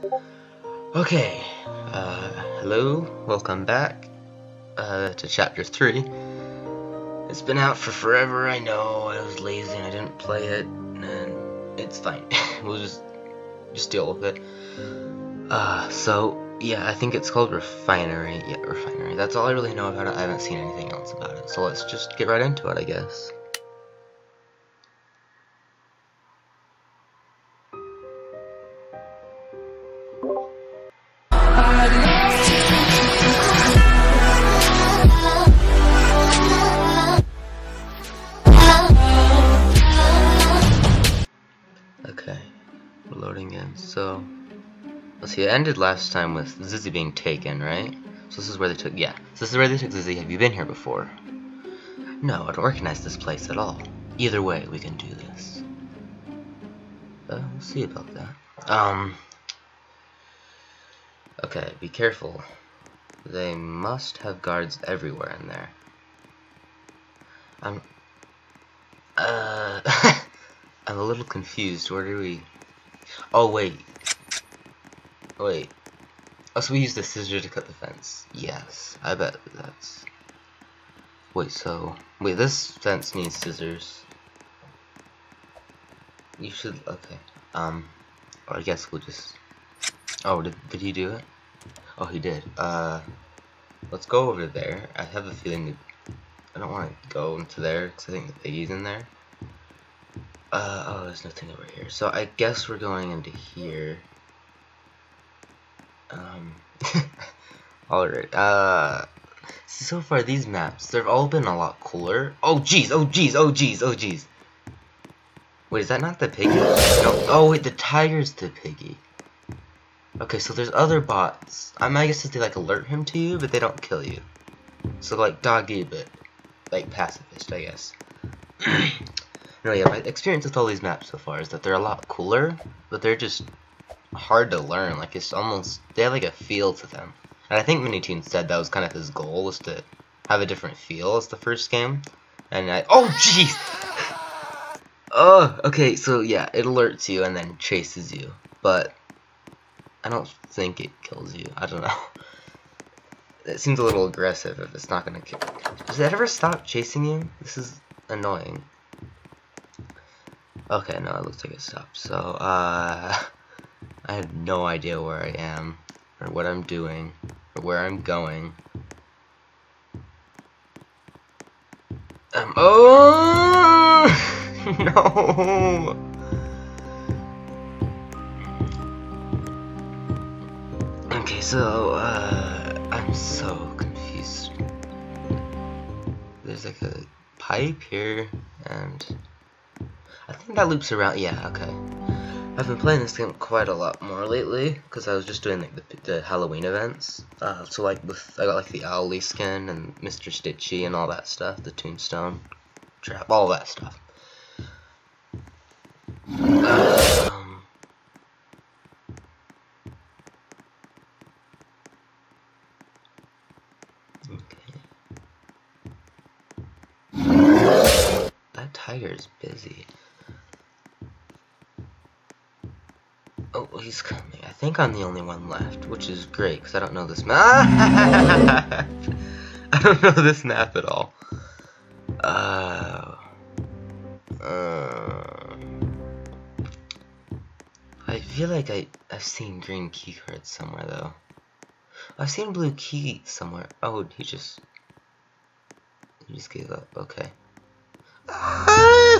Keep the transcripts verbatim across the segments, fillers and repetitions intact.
Okay, uh, hello, welcome back, uh, to chapter three. It's been out for forever, I know, I was lazy and I didn't play it, and it's fine, we'll just, just deal with it. Uh, so, yeah, I think it's called Refinery, yeah, Refinery, that's all I really know about it, I haven't seen anything else about it, so let's just get right into it, I guess. Okay, we're loading in, so, let's see, it ended last time with Zizzy being taken, right? So this is where they took, yeah, so this is where they took Zizzy. Have you been here before? No, I don't recognize this place at all. Either way, we can do this. Uh, we'll see about that. Um, okay, be careful. They must have guards everywhere in there. I'm, uh, I'm a little confused. Where do we, oh wait, wait. Oh, so we use the scissors to cut the fence. Yes, I bet that's... Wait, so... Wait, this fence needs scissors. You should... Okay. Um... Or I guess we'll just... Oh, did, did he do it? Oh, he did. Uh... Let's go over there. I have a feeling that... I don't want to go into there, because I think the Piggy's in there. Uh, oh, there's nothing over here. So I guess we're going into here. Um, alright, uh, so far these maps, they've all been a lot cooler. Oh jeez, oh jeez, oh jeez, oh jeez. Wait, is that not the Piggy? No, oh wait, the tiger's the Piggy. Okay, so there's other bots. I mean, I guess they like alert him to you, but they don't kill you. So like doggy, but like pacifist, I guess. No, yeah, my experience with all these maps so far is that they're a lot cooler, but they're just hard to learn. Like, it's almost, they have like a feel to them, and I think Minitoon said that was kind of his goal, was to have a different feel as the first game. And I, oh jeez, oh, okay, so yeah, it alerts you and then chases you, but I don't think it kills you. I don't know, it seems a little aggressive if it's not gonna kill. Does it ever stop chasing you? This is annoying. Okay, no, it looks like it stopped. So uh I have no idea where I am, or what I'm doing, or where I'm going. Um, oh! No! Okay, so, uh, I'm so confused. There's like a pipe here, and I think that loops around, yeah, okay. I've been playing this game quite a lot more lately, because I was just doing like the, the Halloween events. Uh, so like with, I got like the Owly skin and Mister Stitchy and all that stuff, the Tombstone trap, all that stuff. Um, okay. That tiger's busy. Oh, he's coming. I think I'm the only one left, which is great, because I don't know this map. I don't know this map at all. Uh, uh, I feel like I, I've seen green key cards somewhere, though. I've seen blue key somewhere. Oh, he just... He just gave up. Okay. Ah!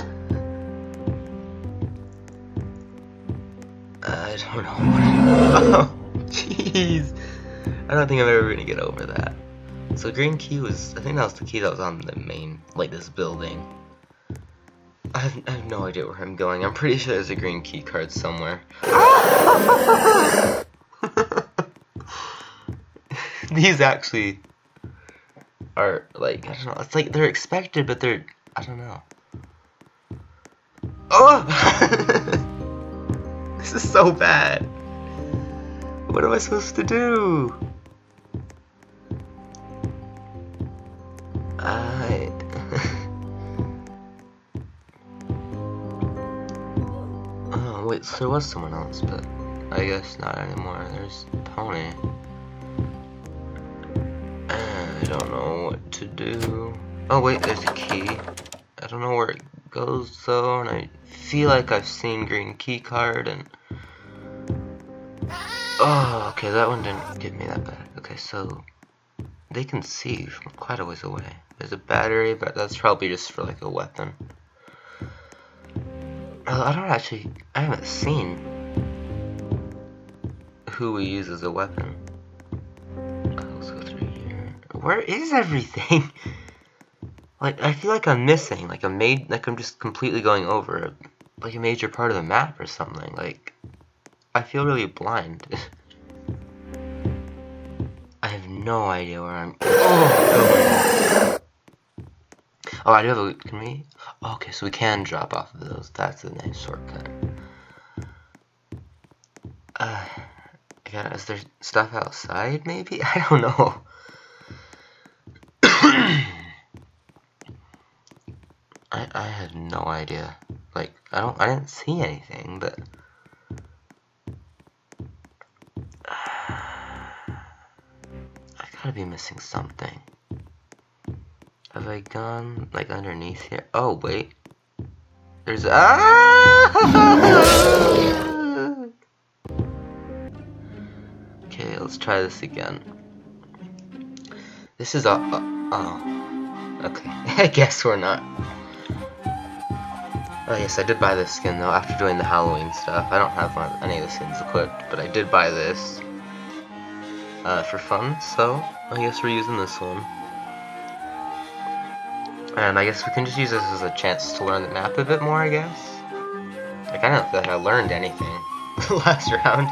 I don't know what I'm... Oh, jeez. I don't think I'm ever gonna get over that. So green key was... I think that was the key that was on the main... Like, this building. I have, I have no idea where I'm going. I'm pretty sure there's a green key card somewhere. These actually... are, like, I don't know. It's like, they're expected, but they're... I don't know. Oh! This is so bad. What am I supposed to do? I... Oh, wait, so there was someone else, but... I guess not anymore. There's Pony. I don't know what to do. Oh wait, there's a key. I don't know where it goes though, and I feel like I've seen green key card and oh, okay, that one didn't give me that bad. Okay, so they can see from quite a ways away. There's a battery, but that's probably just for like a weapon. Oh, I don't actually, I haven't seen who we use as a weapon. Oh, let's go through here. Where is everything? Like, I feel like I'm missing, like a made, like I'm just completely going over, like a major part of the map or something. Like, I feel really blind. I have no idea where I'm. Oh, going. Oh, I do have a. Can we? Oh, okay, so we can drop off of those. That's a nice shortcut. Uh, yeah, is there stuff outside? Maybe, I don't know. I I have no idea. Like, I don't. I didn't see anything, but. I gotta be missing something. Have I gone like underneath here? Oh wait, there's ah. Okay, let's try this again. This is a uh, oh. Okay, I guess we're not. Oh yes, I did buy this skin though. After doing the Halloween stuff, I don't have one, any of the skins equipped, but I did buy this. Uh, for fun, so I guess we're using this one. And I guess we can just use this as a chance to learn the map a bit more, I guess. Like, I don't feel like I learned anything last round.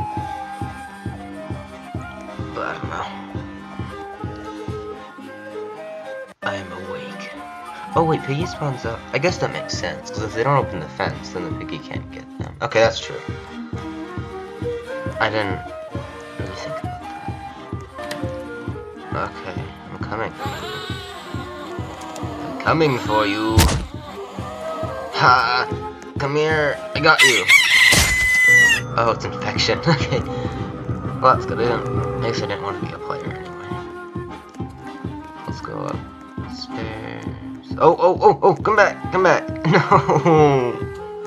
But I don't know. I am awake. Oh wait, Piggy spawns up. I guess that makes sense, because if they don't open the fence, then the Piggy can't get them. Okay, that's true. I didn't really think about that. Okay, I'm coming. I'm coming for you. Ha! Come here, I got you. Oh, it's infection. Okay. Well, that's good. I, didn't, I guess I didn't want to be a player anyway. Let's go up stairs. Oh, oh, oh, oh! Come back, come back! No!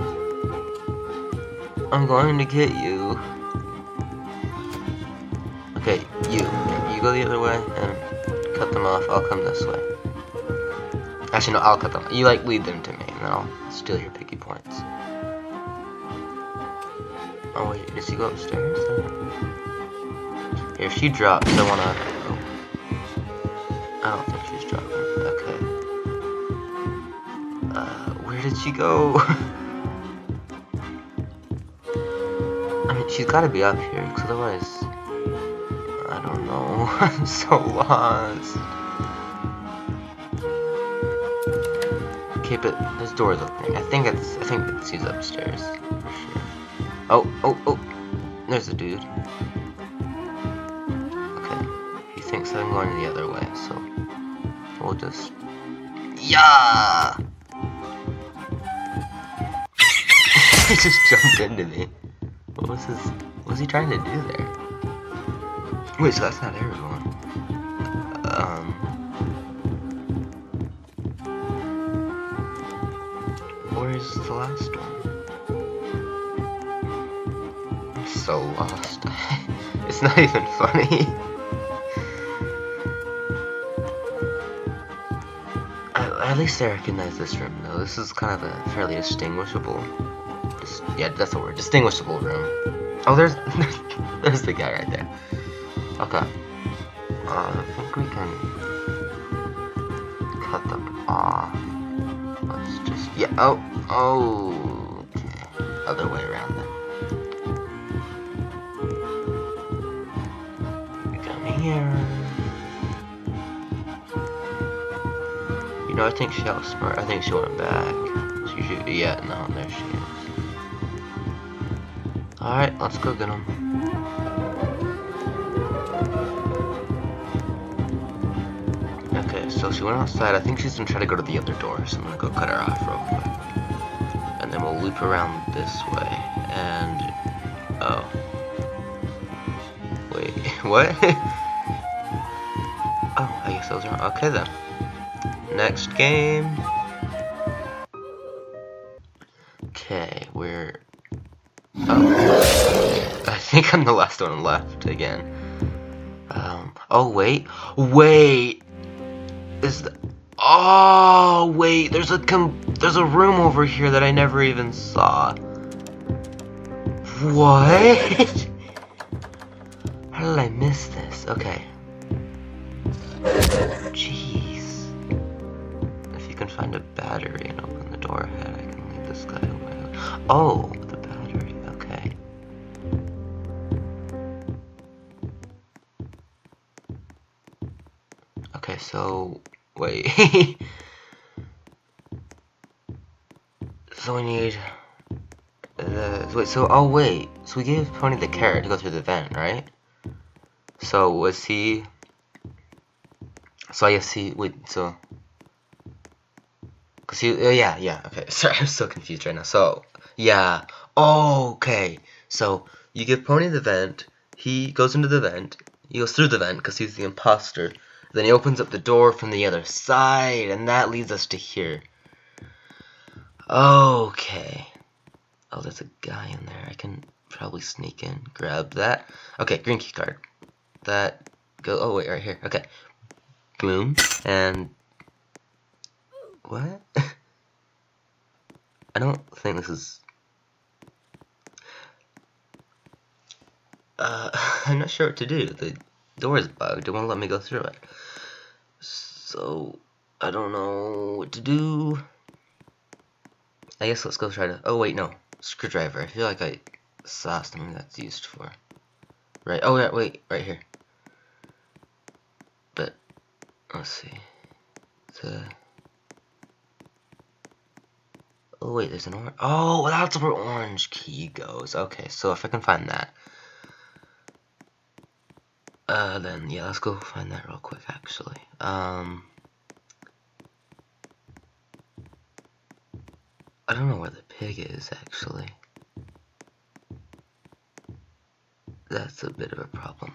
I'm going to get you. Okay, you. You go the other way and cut them off. I'll come this way. Actually, no, I'll cut them. You like lead them to me, and then I'll steal your Piggy points. Oh wait, does he go upstairs? Here, if she drops, I wanna. Oh. I don't think she's dropping. Okay. Uh, where did she go? I mean, she's gotta be up here, because otherwise, I don't know. I'm so lost. Okay, but this door is opening. I think it's. I think it's she's upstairs for sure. Oh, oh, oh! There's a dude. Okay, he thinks I'm going the other way, so we'll just. Yeah! He just jumped into me. What was his? What was he trying to do there? Wait, so that's not everyone. Um. Where's the last one? I'm so lost. It's not even funny. At least I recognize this room, though. This is kind of a fairly distinguishable. Dis yeah, that's the word. Distinguishable room. Oh, there's there's the guy right there. Okay. Uh, I think we can cut them off. Let's just yeah. Oh, oh. Okay. Other way around then. Come here. You know, I think she outsmart. I think she went back. She should. Yeah, no, there she is. Alright, let's go get him. Okay, so she went outside. I think she's gonna try to go to the other door, so I'm gonna go cut her off real quick. And then we'll loop around this way. And. Oh. Wait, what? Oh, I guess I was wrong. Okay then. Next game. Okay, we're... Oh. I think I'm the last one left again. Um, oh wait. Wait! Is the... Oh, wait, there's a com there's a room over here that I never even saw. What? How did I miss this? Okay. Jeez. If you can find a battery and open the door ahead, I can leave this guy away. Oh, the battery, okay. Okay, so... Wait. So we need... Uh, wait, so... Oh, wait. So we gave Pony the carrot to go through the vent, right? So, was he... So I guess he... Wait, so... Cause he... Uh, yeah, yeah, okay. Sorry, I'm so confused right now. So, yeah. Oh, okay. So, you give Pony the vent. He goes into the vent. He goes through the vent because he's the imposter. Then he opens up the door from the other side, and that leads us to here. Okay. Oh, there's a guy in there. I can probably sneak in, grab that. Okay, green key card. That go. Oh wait, right here. Okay. Boom. And what? I don't think this is. Uh, I'm not sure what to do. The door is bugged. It won't let me go through it. So I don't know what to do. I guess let's go try to. Oh wait, no, screwdriver. I feel like I saw something that's used for. Right. Oh yeah. Wait. Right here. But let's see. The. Oh wait, there's an orange. Oh, that's where orange key goes. Okay, so if I can find that. Uh, then, yeah, let's go find that real quick, actually. Um, I don't know where the pig is, actually. That's a bit of a problem.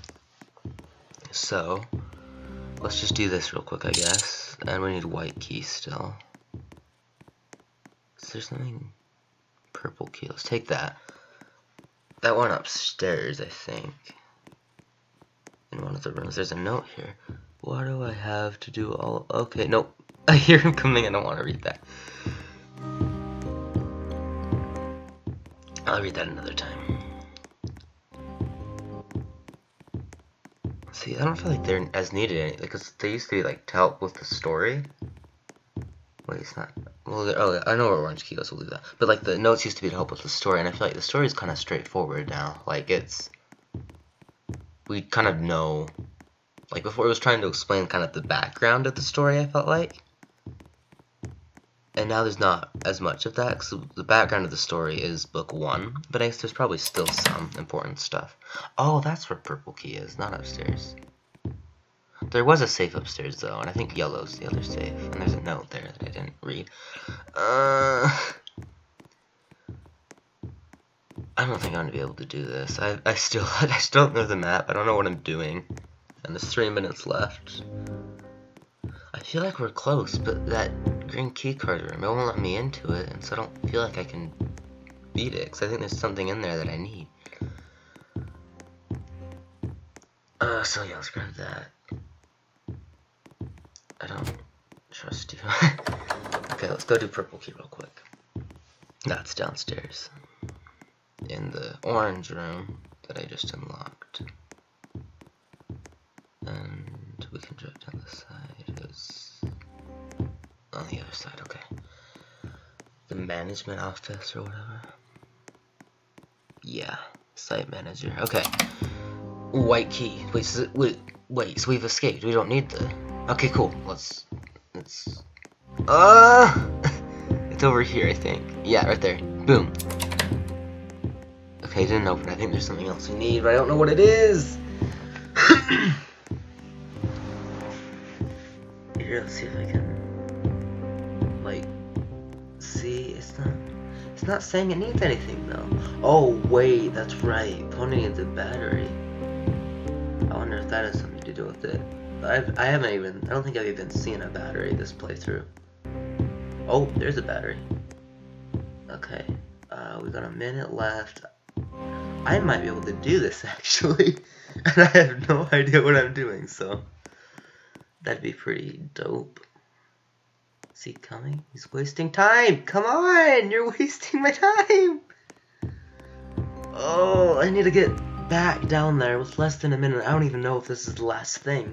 So, let's just do this real quick, I guess. And we need white key still. Is there something? Purple key, let's take that. That one upstairs, I think. In one of the rooms. There's a note here. What do I have to do all... Okay, nope. I hear him coming. I don't want to read that. I'll read that another time. See, I don't feel like they're as needed because they used to be like to help with the story. Wait, it's not... Well, oh, I know where orange key goes. We'll do that. But like the notes used to be to help with the story, and I feel like the story is kind of straightforward now. Like it's... We kind of know, like before it was trying to explain kind of the background of the story, I felt like. And now there's not as much of that, because the background of the story is book one, but I guess there's probably still some important stuff. Oh, that's where purple key is, not upstairs. There was a safe upstairs though, and I think yellow's the other safe, and there's a note there that I didn't read. Uh... I don't think I'm gonna be able to do this. I I still I still don't know the map. I don't know what I'm doing. And there's three minutes left. I feel like we're close, but that green key card room, it won't let me into it, and so I don't feel like I can beat it, because I think there's something in there that I need. Uh, so yeah, let's grab that. I don't trust you. Okay, let's go do purple key real quick. That's downstairs. In the orange room that I just unlocked. And we can drive down the side. It's on the other side, okay. The management office or whatever. Yeah, site manager. Okay. White key. Wait, so, wait, wait, so we've escaped. We don't need the... Okay, cool. Let's... Let's... Uh... It's over here, I think. Yeah, right there. Boom. Okay, didn't open. I think there's something else we need, but I don't know what it is. Here, let's see if I can, like, see. It's not. It's not saying it needs anything though. Oh wait, that's right. Pony needs a battery. with it. I've, I haven't even, I don't think I've even seen a battery this playthrough. Oh, there's a battery. Okay, uh, we got a minute left. I might be able to do this actually, and I have no idea what I'm doing, so that'd be pretty dope. Is he coming? He's wasting time! Come on! You're wasting my time! Oh, I need to get back down there with less than a minute. I don't even know if this is the last thing.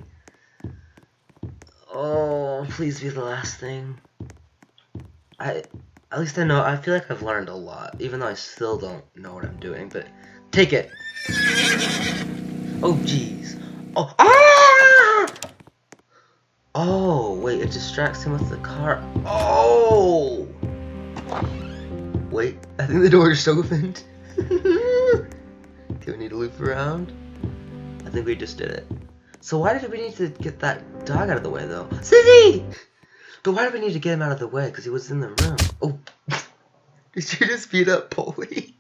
Oh, please be the last thing. I, at least I know, I feel like I've learned a lot, even though I still don't know what I'm doing, but take it. Oh, jeez. Oh, ah! Oh, wait, it distracts him with the car. Oh! Wait, I think the door just opened. Do we need to loop around? I think we just did it. So why did we need to get that dog out of the way, though? Sizzy! But why did we need to get him out of the way? Because he was in the room. Oh. Did you just beat up Polly?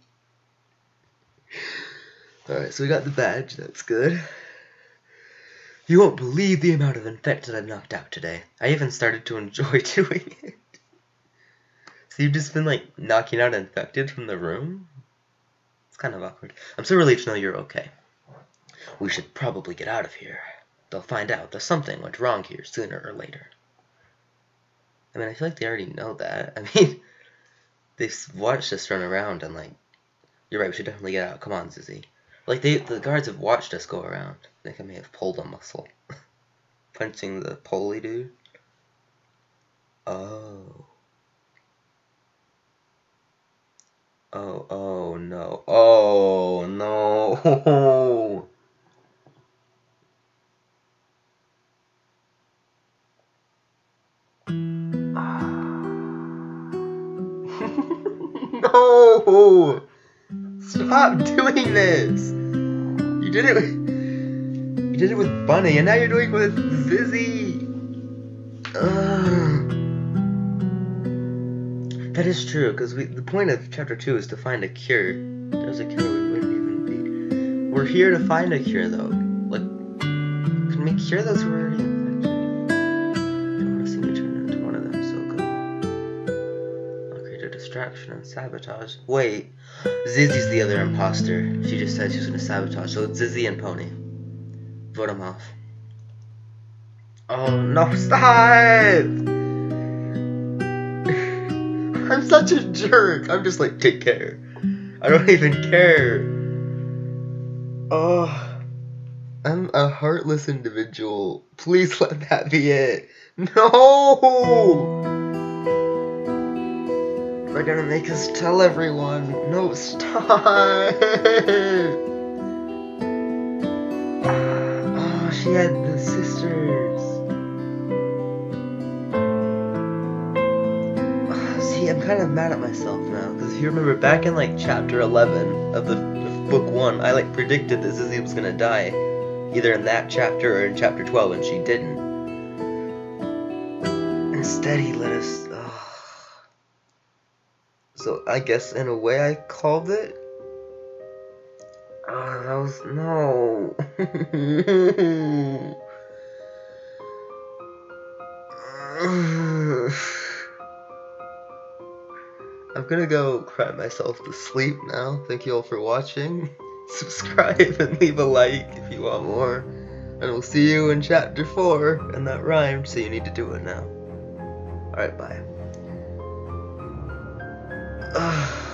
Alright, so we got the badge. That's good. You won't believe the amount of infected I've knocked out today. I even started to enjoy doing it. So you've just been, like, knocking out infected from the room? It's kind of awkward. I'm so relieved to know you're okay. We should probably get out of here. They'll find out that something went wrong here sooner or later. I mean, I feel like they already know that. I mean, they've watched us run around and, like, you're right, we should definitely get out. Come on, Zizzy. Like, they, the guards have watched us go around. I think I may have pulled a muscle. Punching the Polly dude. Oh. Oh, oh, no. Oh, no. No! Stop doing this! You did it with, you did it with Bunny, and now you're doing it with Zizzy! Ugh. That is true, because the point of chapter two is to find a cure. If there's a cure, we wouldn't even be. We're here to find a cure, though. Like, can we cure those who are already infected? You don't want to see me turn into one of them, so go. I'll create a distraction and sabotage. Wait, Zizzy's the other imposter. She just said she was going to sabotage, so it's Zizzy and Pony. Vote them off. Oh, no, stop! I'm such a jerk. I'm just like, take care. I don't even care. Oh, I'm a heartless individual. Please let that be it. No! They're gonna make us tell everyone. No, stop. Oh, she had the sisters. I'm kind of mad at myself now, because if you remember back in like chapter eleven of the of book one, I like predicted that Zizzy was gonna die, either in that chapter or in chapter twelve, and she didn't. Instead, he let us. Oh. So I guess in a way I called it. Oh, that was no. I'm gonna go cry myself to sleep now. Thank you all for watching. Subscribe and leave a like if you want more. And we'll see you in chapter four. And that rhymed, so you need to do it now. Alright, bye. Ugh.